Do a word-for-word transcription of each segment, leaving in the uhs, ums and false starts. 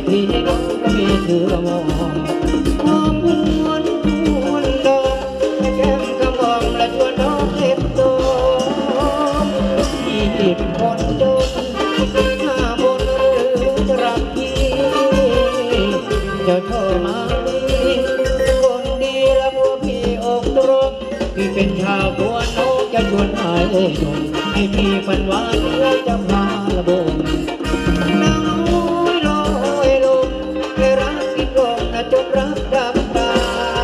ที่น้องก็มีเธอมองหอมหวนหวนดอกแก้มกระมองและชวนน้องเล็บโตที่คนจนหน้าบนหรือรักพี่เจ้าโทรมาคนดีและพวกพี่อกตรมพี่เป็นชาวบัวน้องจะชวนหายหนุ่มให้พี่ฝันหวานและจะพาละบงน้อยลอยลงให้รักที่กลมนะจนรักดับตา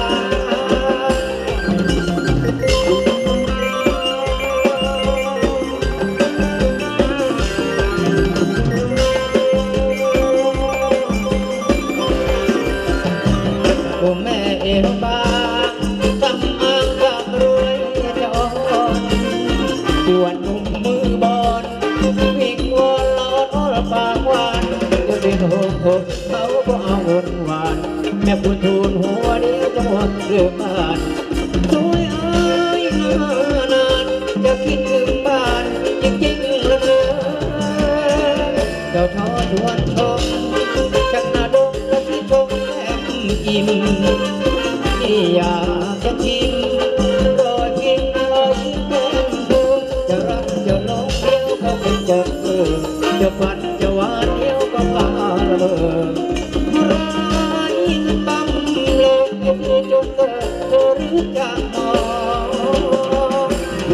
โอ้แม่เอวบางทำอางกับรวยจอนปวดนุ่มมือบอลวิ่งวนลอดอ้อปากหวานเดี๋ยวเดินโหกเขาก็เอาวนหวานแม่พูดทูลหัวเดียวจะหมดเรื่องบ้านสวยเอ้ยนานานจะคิดถึงบ้านจริงๆละเนอเจ้าทอดวนชมจากนาดงและที่ชมแก้มอิ่มที่อยากจะชิมรอยพิมรอยยิ้มแก้มเธอจะรักจะหลงเดียวก็เป็นเจอจะฝันจะหวานเดียวก็พาละเมอร้ายเงินบังเลยให้เธอจนเธอเธอรู้จักมอง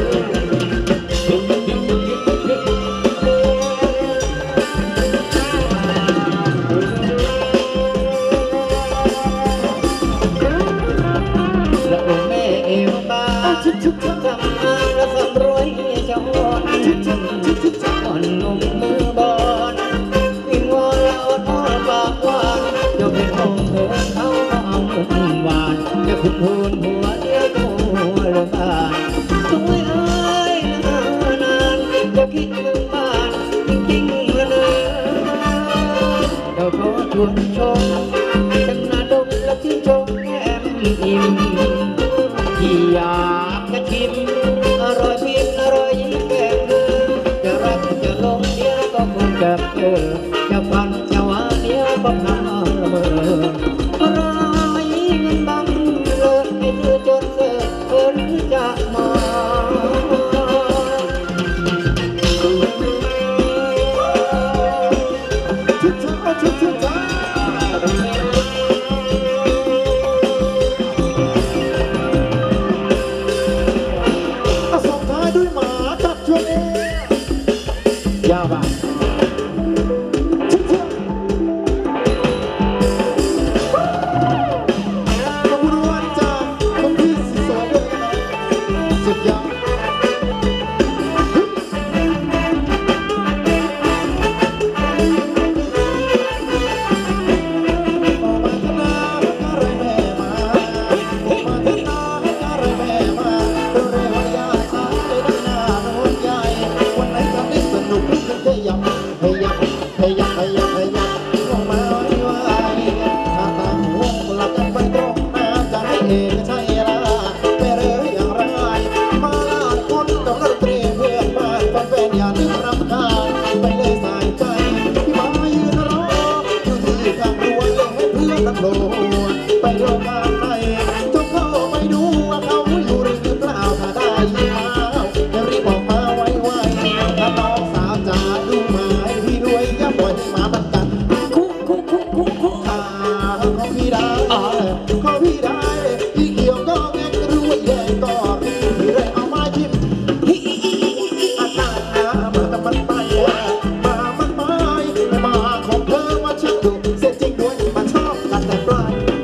และโอ้แม่เอวบางทำงานและสำรวยจะอ่อนอ่อนนุ่มมือบอลวิ่งวอนละอดอ้อนปากหวานจะเป็นองค์เธอเขาก็เอาหุ่นหวานจะขุดหูนหัวเดียวก็หัวเรื่องบ้านสวยเอ้ยนานานจะคิดถึงบ้านจริงๆละเนอเจ้าขอชวนชมจังนาดงและชื่นชมแก้มอิ่มที่อยากจะชิมอร่อยพิมอร่อยยิ้มแก้มเธอจะรักจะหลงเดียวก็คงจะเจอจะฝันจะหวานเดียวก็พาละเมอร้ายเงินบังเลยให้เธอจนเธอเธอรู้จักมอยาวบ้าไปโรงงานไหนจงเข้าไปดูว่าเขาอยู่หรือเปล่าถ้าได้ยินข่าวจะรีบบอกมาไวๆถ้าน้องสาวจ๋าดูหมายพี่รวยอย่าปล่อยให้หมามันกัดคุกคุกคุกคุกคุกอ่าขอพี่ได้ขอพี่ได้พี่เกี่ยวก็แงกรวยแดงก็รีบพี่เลยเอามาจิ้มอาตามาแต่มันไปมามันไปมาของเธอมาชักดูเสียจริงด้วยมาชอบกันแต่ปลาย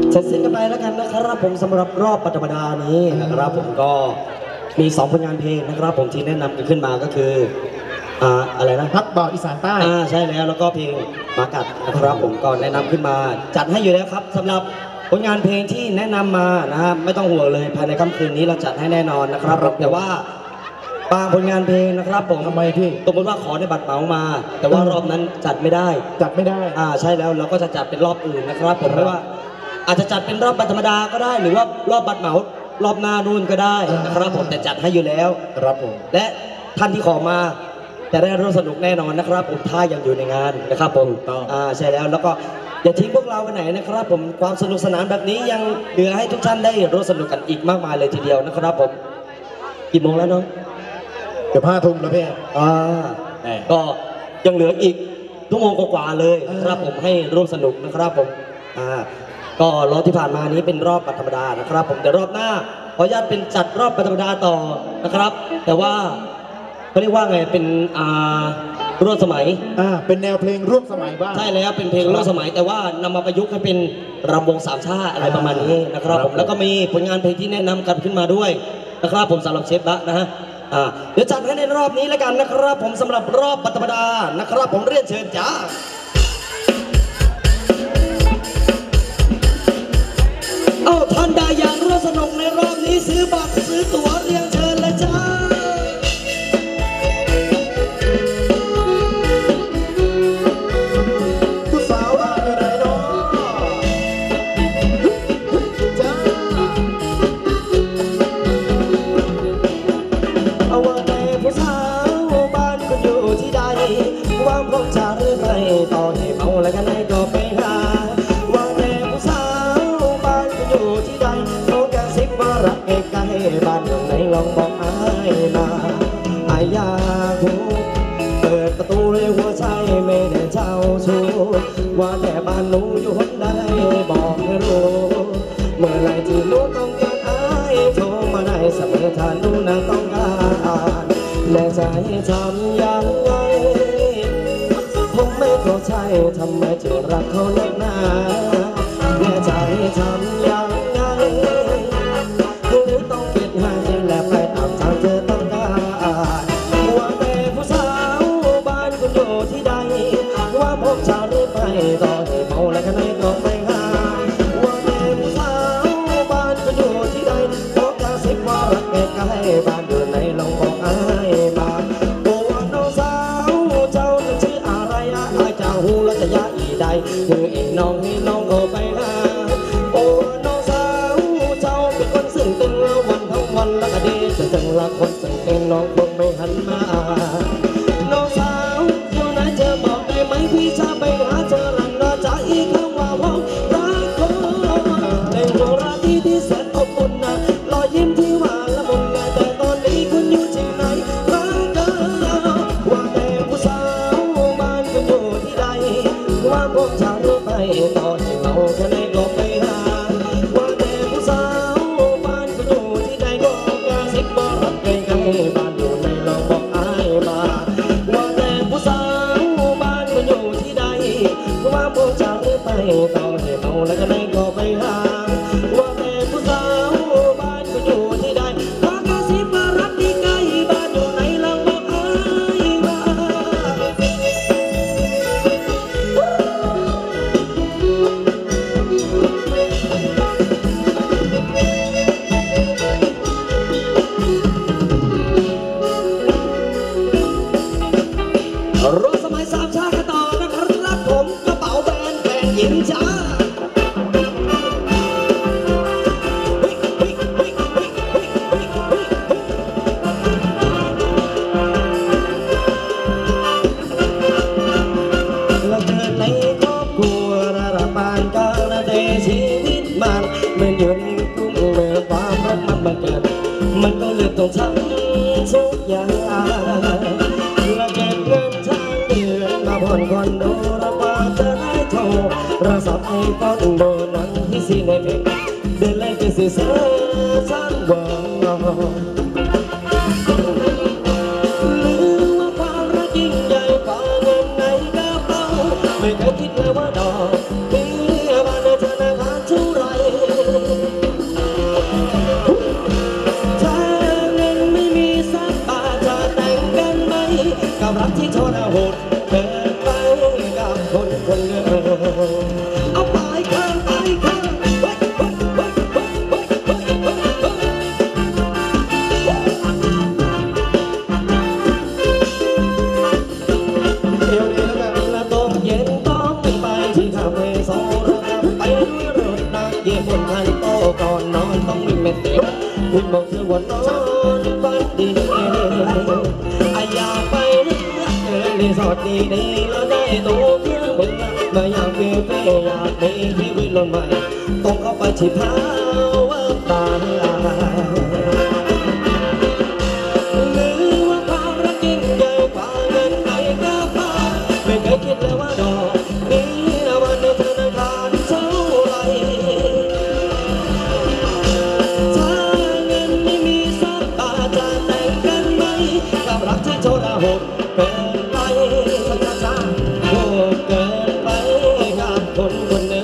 เสร็จสิ้นกันไปแล้วกันนะครับผมสำหรับรอบปฐมดานี้นะครับผมก็มีสองผลงานเพลงนะครับผมที่แนะนำกันขึ้นมาก็คืออ่าอะไรนะพักบ่าวอีสานใต้อ่าใช่แล้วแล้วก็เพลงมากัดนะครับผมก็แนะนำขึ้นมาจัดให้อยู่แล้วครับสำหรับผลงานเพลงที่แนะนำมานะครับไม่ต้องห่วงเลยภายในค่ำคืนนี้เราจัดให้แน่นอนนะครับแต่ว่าบางผลงานเพลงนะครับผมทำไมพี่สมมติว่าขอในบัตรเหมามา แต่ว่ารอบนั้นจัดไม่ได้จัดไม่ได้อ่าใช่แล้วเราก็จะจัดเป็นรอบอื่นนะครับผมไม่ว่าอาจจะจัดเป็นรอบบัตรธรรมดาก็ได้หรือว่ารอบบัตรเหมารอบหน้านู่นก็ได้นะครับผมแต่จัดให้อยู่แล้วครับผมและท่านที่ขอมาจะได้ร่วมสนุกแน่นอนนะครับผมถ้ายังอยู่ในงานนะครับผมอ่าใช่แล้วแล้วก็อย่าทิ้งพวกเราไปไหนนะครับผมความสนุกสนานแบบนี้ยังเหลือให้ทุกท่านได้ร่วมสนุกกันอีกมากมายเลยทีเดียวนะครับผมกี่โมงแล้วเนาะเกือบห้าทุ่มแล้วพี่อ่าก็ยังเหลืออีกชั่วโมงกว่าๆเลยนะครับผมให้ร่วมสนุกนะครับผมอ่าก็รอบที่ผ่านมานี้เป็นรอบธรรมดานะครับผมแต่รอบหน้าขออนุญาตเป็นจัดรอบธรรมดาต่อนะครับแต่ว่าเขาเรียกว่าไงเป็นอ่าร่วมสมัยอ่าเป็นแนวเพลงร่วมสมัยบ้างใช่แล้วเป็นเพลงร่วมสมัยแต่ว่านำมาประยุกต์ให้เป็นรำวงสามชาอะไรประมาณนี้นะครับผมแล้วก็มีผลงานเพลงที่แนะนำกันขึ้นมาด้วยนะครับผมสำหรับเชฟบะนะฮะอ่าเดี๋ยวจัดให้ในรอบนี้แล้วกันนะครับผมสำหรับรอบธรรมดานะครับผมเรียนเชิญจ้าเอาท่านใดอยากร่วมสนุกในรอบนี้ซื้อบัตรซื้อตั๋วเรียนเชิญเลยจ้าผู้สาวบ้านอยู่ไหนเนาะจ้าเอาว่าแต่ผู้สาวบ้านคุณอยู่ที่ใดว่างพบจะหรือไม่ต่อให้เมาแล้วกันไหนก็ไปหารักใกล้ๆบ้านอยู่ไหนลองบอกอ้ายมาอายอยากรู้เปิดประตูเลยหัวใจไม่ได้เจ้าชู้ว่าแต่บ้านหนูอยู่หนใดบอกให้รู้เมื่อไรที่หนูต้องการอ้ายโทรมาได้เสมอถ้าหนูน่ะต้องการและจะให้ทำอย่างไรผมไม่เข้าใจทำไมจึงรักเขานักหนาและจะให้ทำอย่างไรและไปตามทางเธอต้องการว่าแต่ผู้สาวบ้านคุณอยู่ที่ใดว่าพบชาหรือไปต่อให้เมาและกันไหนก็ไม่หายว่าแต่ผู้สาวบ้านคุณอยู่ที่ใดบอกกระซิบว่ารักใกล้ๆบ้านอยู่ไหนลองบอกอ้ายมาโอ้น้องสาวเจ้าจะชื่ออะไรอ้ายเจ้าหูและจะยาอีใดคือเอ็น้องให้น้องเอาไปหาโอ้น้องสาวเจ้าเป็นคนซึ่งตึงวันทั้งวันและก็ดีจะจังละคนสังเกตน้องคงไม่หันมาน้องสาวอยู่ไหนเธอบอกได้ไหมพี่จะไปหาเธอรันรอจะอีกคำว่าว่ารักเธอในดวงราตรีที่แสนอบอุ่นนะรอยยิ้มที่หวานละมุนแต่ตอนนี้คุณอยู่ที่ไหนรักเธอว่าแต่ผู้สาวบ้านคุณอยู่ที่ใดว่าพวกชาวรู้ไปตอนที่เมาแค่ไหนก็ไปหาว่าแต่ผู้สาวบ้านคุณอยู่ที่ใดก็กระซิบบอกรักใกล้ๆบ้านอยู่ในลองบอกอ้ายมาว่าแต่ผู้สาวบ้านคุณอยู่ที่ใดว่าพวกชาวรู้ไปตอนที่เมาแล้วก็ไหนก็ไปหาว่าแต่ผู้สาวบ้านคุณอยู่ที่ใดก็กระซิบบอกรักใกล้ๆบ้านอยู่ในลองบอกอ้ายมารถสมัยสามชาติกันต่อนะครับผมกระเป๋าแบรนด์แฟนหญิงจ้าเราเกิดในครอบครัวระดับปานกลางและแต่ชีวิตมันเหมือนอยู่ในกลุ่มเมื่อความรักมันบังเกิดมันก็เลยต้องทำทุกอย่างเราเก็บเงินทางเดือนมาผ่อนคอนโดระบาดจะได้โทรเราสับไอคอนโดนั่งที่ซีเนเพ็กเดินไล่ไปสื่อสารสร้างวงลืมว่าความรักยิ่งใหญ่กว่าเงินในกระเป๋าไม่เคยคิดเลยว่าดอกเบี้ยบ้านในธนาคารเท่าไรม็ดเด็กคุณบอกเธอว่านอนฝันดีอาอยากไปรีสอร์ทดีๆแล้วได้ตัวเพื่อนเบื่อมาอยากเปลี่ยนไปอยากมีชีวิตลมใหม่ต้องเข้าไปที่พาวตาหรือว่าความรักยิ่งใหญ่กว่าเงินในกระเป๋าไม่เคยคิดเลยว่าดอกมีวันในธนาคารเท่าไรถ้าเงินไม่มีสักบาทจะแต่งกันไหมกับรักที่โทรหดเกินไปช้าๆโหดเกินไปกับคนคนหนึ่ง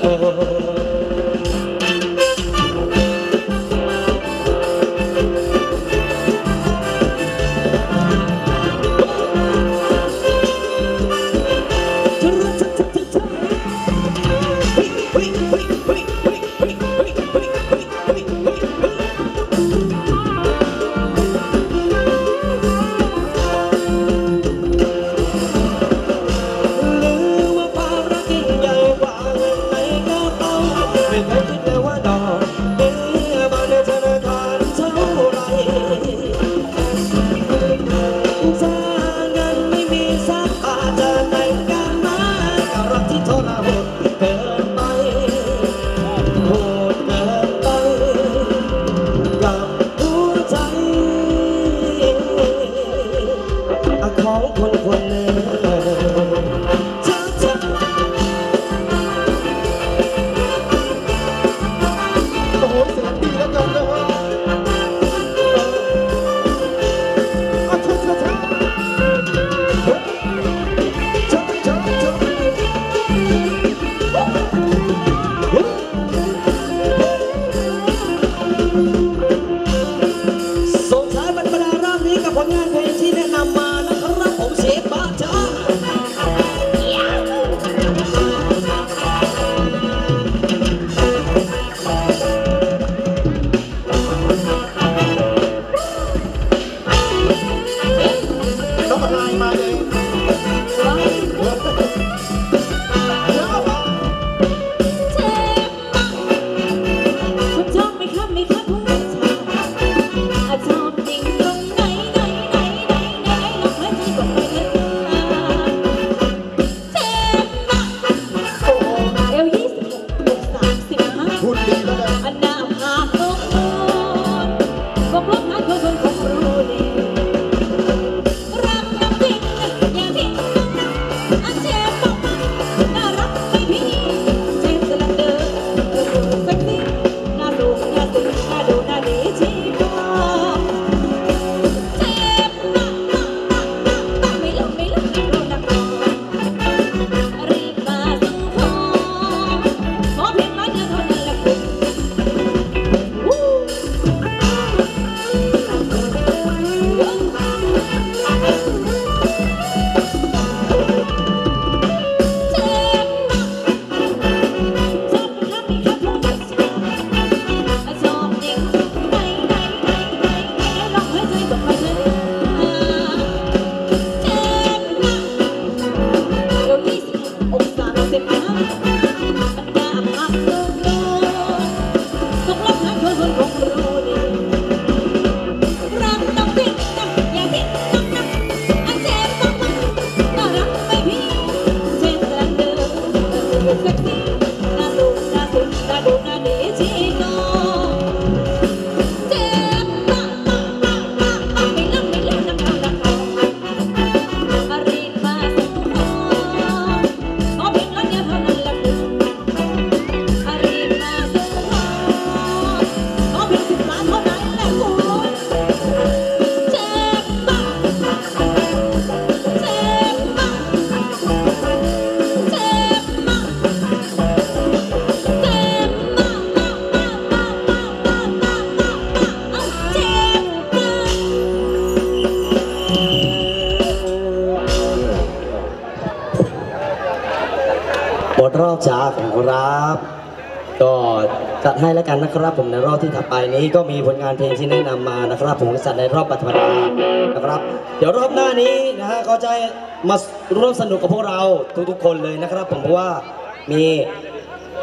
รอบช้าของครับก็จัดให้แล้วกันนะครับผมในรอบที่ถัดไปนี้ก็มีผลงานเพลงที่แนะนำมานะครับผมจัดในรอบปัตตภานะครับเดี๋ยวรอบหน้านี้นะฮะก็จะมาร่วมสนุกกับพวกเราทุกๆคนเลยนะครับผมเพราะว่ามี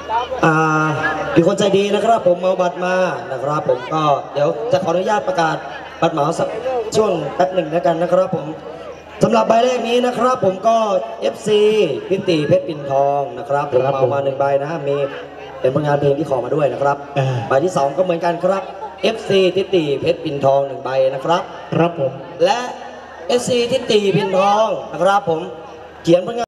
อ่ามีคนใจดีนะครับผมเอาบัตรมานะครับผมก็เดี๋ยวจะขออนุญาตประกาศบัตรเหมาสักช่วงแป๊บหนึ่งแล้วกันนะครับผมสำหรับใบแรกนี้นะครับผมก็ เอฟ ซี พิติเพชรปิ่นทองนะครับผมเอามาหนึ่งใบนะมีเป็นผลงานเพลงที่ขอมาด้วยนะครับใบที่สองก็เหมือนกันครับ เอฟ ซี ทิติเพชรปิ่นทองหนึ่งใบนะครับครับผมและ เอฟ ซี ทิติปิ่นทองนะครับผมเขียนผลงาน